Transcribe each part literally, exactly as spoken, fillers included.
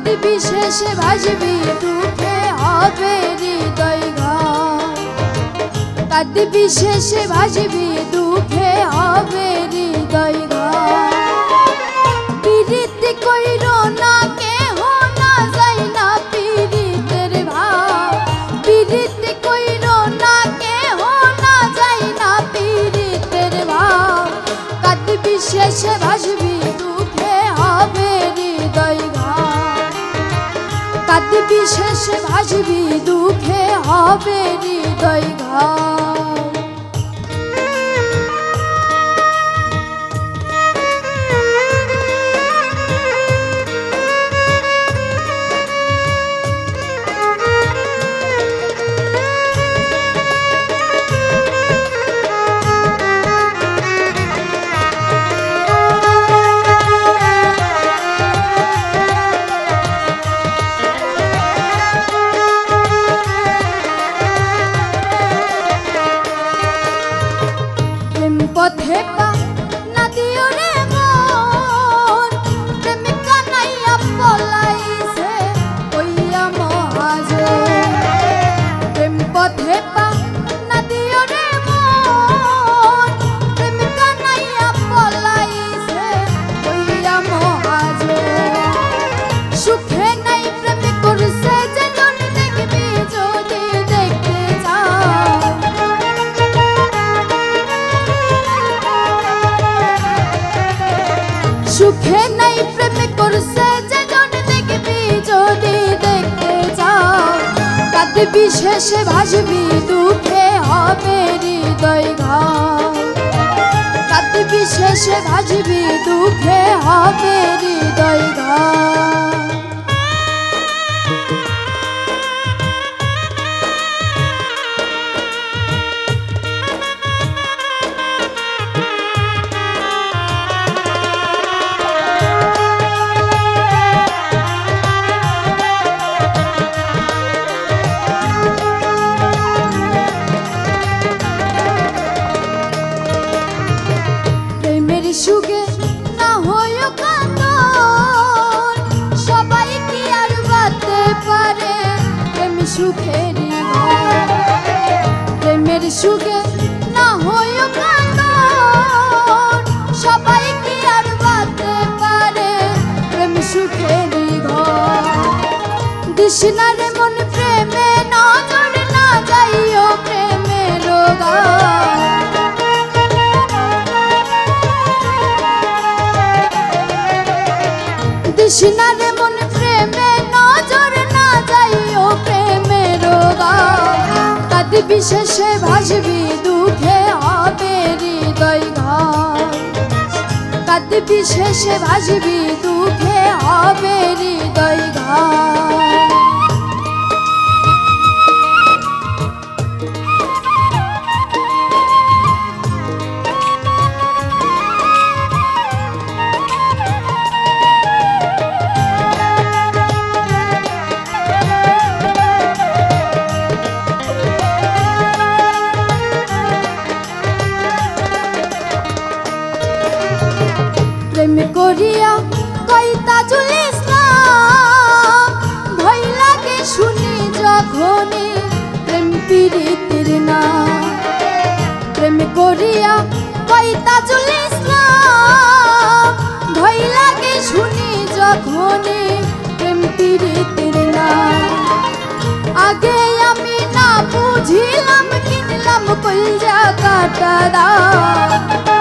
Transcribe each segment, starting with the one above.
বিশেষে ভাসবি দুঃখে হবে হৃদয় ঘাত। কাঁদ বিশেষে ভাসবি দুঃখে হবে হৃদয় ঘাত। পীড়িত কইর না কেহ না যাই না পীড়িতের ভাব। পীড়িত কইর না কেহ না যাই না পীড়িতের ভাব। কাঁদ বিশেষে ভাসবি দুঃখে হবে হৃদয় ঘাত। কাঁদ বিশেষে ভাসবি দুঃখে হবে হৃদয় ঘাত। পথে পা না দিও রে মন, প্রেমিকা নাইয়া পলাইছে কইয়া মহাজন। প্রেম পথে পা না দিও রে মন, প্রেমিকা নাইয়া পলাইছে কইয়া মহাজন। সুখে নাই প্রেমে করছে যেজন দেখবি যদি দেখতে যাও। সুখে নাই প্রেমে করছে যেজন দেখবি যদি দেখতে যাও। কাঁদ বিশেষে ভাসবি দুঃখে হবে হৃদয় ঘাত। কাঁদ বিশেষে ভাসবি দুঃখে হবে হৃদয় ঘাত। সুখে না হইও কান্দন, সবাই কি আর বাঁধতে পারে প্রেম সুখের ঘর। প্রেমের সুখে না হইও কান্দন, সবাই কি আর বাঁধতে পারে প্রেম সুখের ঘর। দিশনার মন প্রেমে নজর না যাইও প্রেমের গান। কৃষ্ণার মন প্রেমে নজর না যাইও প্রেমের গান। কাঁদ বিশেষে ভাসবি দুঃখে হবে হৃদয় ঘাত। কাঁদ বিশেষে ভাসবি দুঃখে হবে হৃদয় ঘাত। প্রেম করিয়া কই তাজুল ইসলাম, ভয় লাগে শুনি যখনই প্রেম পীড়িতের নাম। প্রেম করিয়া কই তাজুল ইসলাম, ভয় লাগে শুনি যখনই প্রেম পীড়িতের নাম। আগে আমি না বুঝিলাম কিনলাম কলজা কাটা দাম।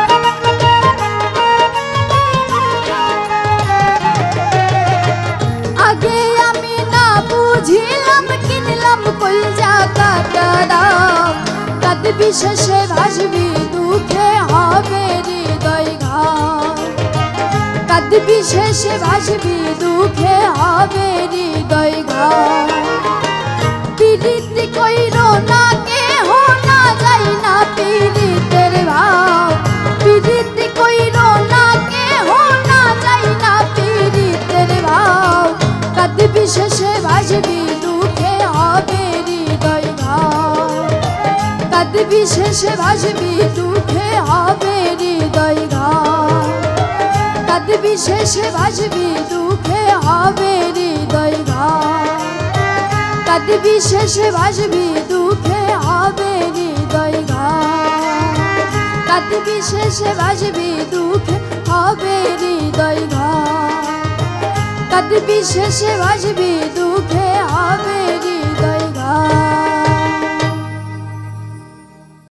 আগে আমি না বুঝিলাম কিনলাম কলজা কাটা দাম। কাঁদ বিশেষে ভাসবি দুঃখে হবে হৃদয় ঘাত। কাঁদ বিশেষে ভাসবি দুঃখে হবে হৃদয় ঘাত। পীড়িত কইর না কেহ না যাই না পীড়িতের ভাব। পীড়িত কইর না কেহ না যাই না পীড়িতের ভাব। কাঁদ বিশেষে ভাসবি দুঃখে হবে হৃদয় ঘাত। কাঁদ বিশেষে ভাসবি দুঃখে হবে হৃদয় ঘাত। কাঁদ বিশেষে ভাসবি দুঃখে হবে হৃদয় কাঁদবি শেষে ভাসবি দুঃখে হবে হৃদয় ঘাত কাঁদবি শেষে ভাসবি দুঃখে হবে হৃদয় ঘাত কাঁদবি শেষে ভাসবি